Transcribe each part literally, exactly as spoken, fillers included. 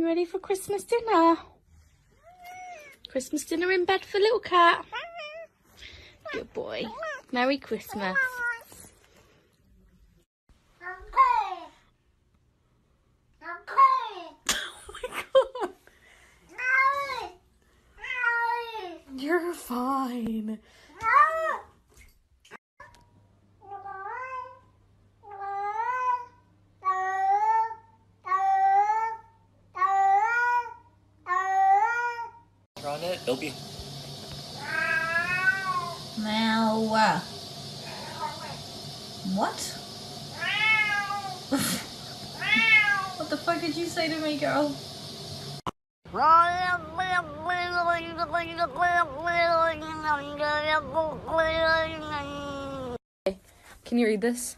You ready for Christmas dinner? Christmas dinner in bed for little cat. Good boy. Merry Christmas. You're fine. On it, it'll be. Meow. What? What the fuck did you say to me, girl? Can you read this?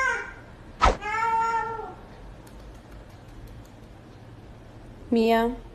Mia.